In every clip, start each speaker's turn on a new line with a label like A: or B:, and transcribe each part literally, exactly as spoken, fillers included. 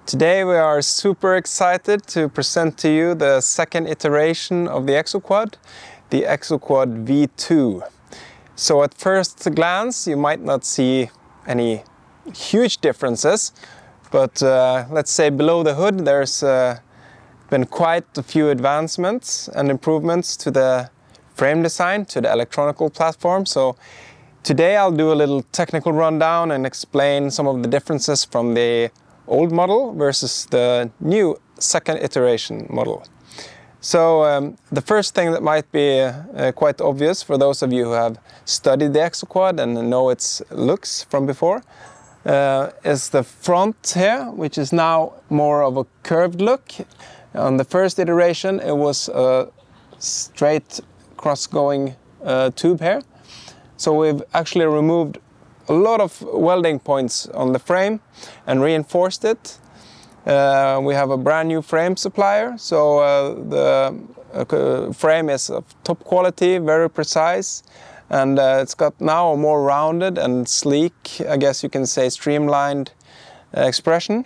A: Today we are super excited to present to you the second iteration of the Exoquad, the Exoquad V two. So at first glance you might not see any huge differences, but uh, let's say below the hood there's uh, been quite a few advancements and improvements to the frame design, to the electronical platform. So today I'll do a little technical rundown and explain some of the differences from the old model versus the new second iteration model. So um, the first thing that might be uh, quite obvious for those of you who have studied the Exoquad and know its looks from before uh, is the front here, which is now more of a curved look. On the first iteration it was a straight cross-going uh, tube here. So we've actually removed a lot of welding points on the frame and reinforced it. Uh, we have a brand new frame supplier, so uh, the uh, frame is of top quality, very precise, and uh, it's got now a more rounded and sleek, I guess you can say streamlined uh, expression.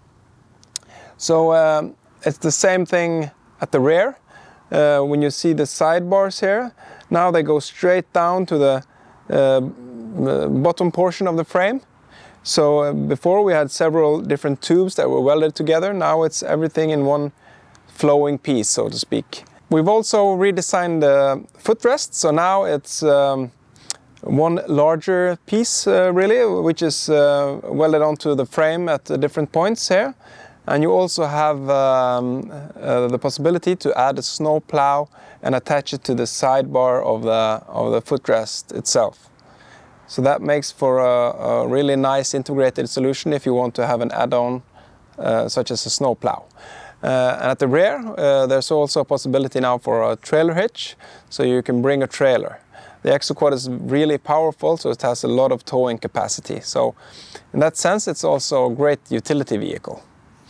A: So um, it's the same thing at the rear. Uh, when you see the sidebars here, now they go straight down to the uh, bottom portion of the frame. So uh, before we had several different tubes that were welded together. Now it's everything in one flowing piece, so to speak. We've also redesigned the footrest, so now it's um, one larger piece uh, really, which is uh, welded onto the frame at uh, different points here. And you also have um, uh, the possibility to add a snow plow and attach it to the sidebar of the, of the footrest itself. So that makes for a, a really nice integrated solution if you want to have an add-on uh, such as a snow plow. Uh, and at the rear uh, there's also a possibility now for a trailer hitch, so you can bring a trailer. The Exoquad is really powerful, so it has a lot of towing capacity. So in that sense it's also a great utility vehicle.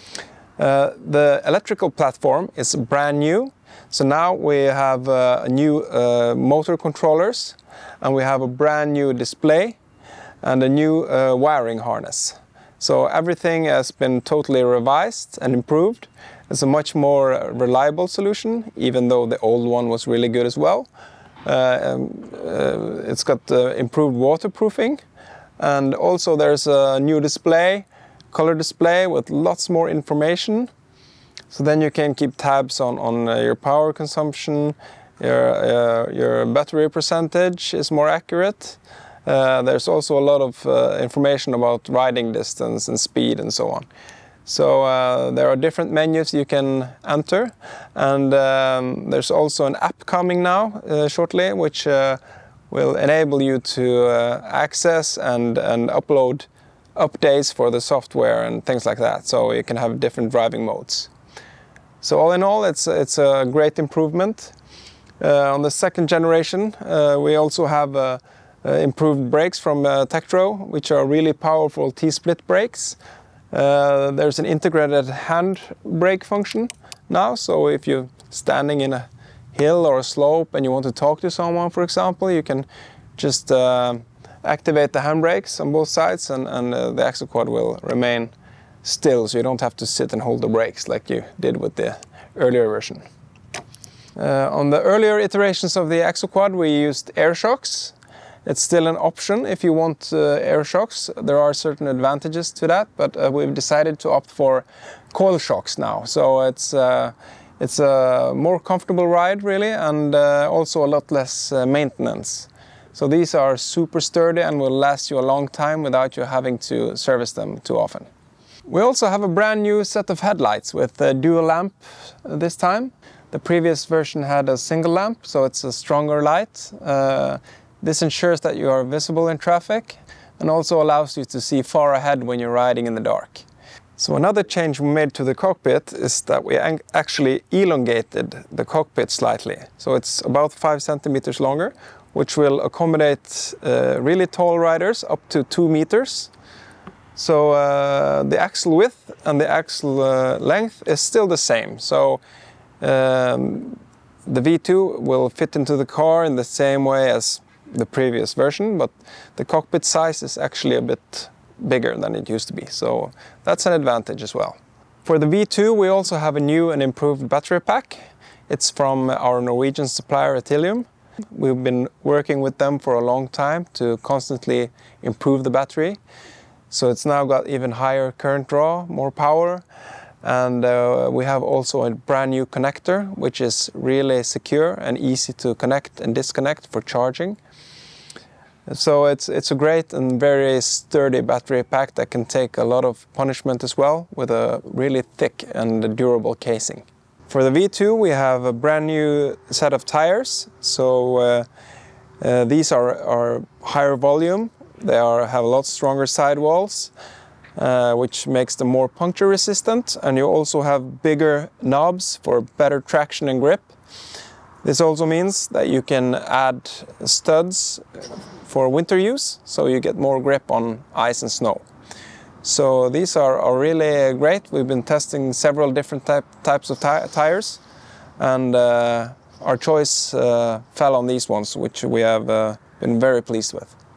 A: Uh, the electrical platform is brand new, so now we have uh, new uh, motor controllers, and we have a brand new display and a new uh, wiring harness. So everything has been totally revised and improved. It's a much more reliable solution, even though the old one was really good as well. Uh, um, uh, it's got uh, improved waterproofing, and also there's a new display, color display with lots more information. So then you can keep tabs on, on uh, your power consumption, your, uh, your battery percentage is more accurate. Uh, there's also a lot of uh, information about riding distance and speed and so on. So uh, there are different menus you can enter, and um, there's also an app coming now uh, shortly, which uh, will enable you to uh, access and, and upload updates for the software and things like that, so you can have different driving modes. So all in all, it's, it's a great improvement. Uh, on the second generation, uh, we also have uh, uh, improved brakes from uh, Tektro, which are really powerful T-split brakes. Uh, there's an integrated hand brake function now, so if you're standing in a hill or a slope and you want to talk to someone, for example, you can just uh, activate the handbrakes on both sides, and, and uh, the Exoquad will remain still, so you don't have to sit and hold the brakes like you did with the earlier version. Uh, on the earlier iterations of the Exoquad we used air shocks. It's still an option if you want uh, air shocks. There are certain advantages to that, but uh, we've decided to opt for coil shocks now. So it's, uh, it's a more comfortable ride really, and uh, also a lot less uh, maintenance. So these are super sturdy and will last you a long time without you having to service them too often. We also have a brand new set of headlights with a dual lamp this time. The previous version had a single lamp, so it's a stronger light. Uh, this ensures that you are visible in traffic and also allows you to see far ahead when you're riding in the dark. So another change we made to the cockpit is that we actually elongated the cockpit slightly. So it's about five centimeters longer, which will accommodate uh, really tall riders up to two meters. So uh, the axle width and the axle uh, length is still the same. So um, the V two will fit into the car in the same way as the previous version, but the cockpit size is actually a bit bigger than it used to be. So that's an advantage as well. For the V two, we also have a new and improved battery pack. It's from our Norwegian supplier Etilium. We've been working with them for a long time to constantly improve the battery. So it's now got even higher current draw, more power. And uh, we have also a brand new connector, which is really secure and easy to connect and disconnect for charging. So it's, it's a great and very sturdy battery pack that can take a lot of punishment as well, with a really thick and durable casing. For the V two, we have a brand new set of tires. So uh, uh, these are, are higher volume. They are, have a lot stronger sidewalls, uh, which makes them more puncture resistant. And you also have bigger knobs for better traction and grip. This also means that you can add studs for winter use, so you get more grip on ice and snow. So these are, are really great. We've been testing several different type, types of tires, and uh, our choice uh, fell on these ones, which we have uh, been very pleased with.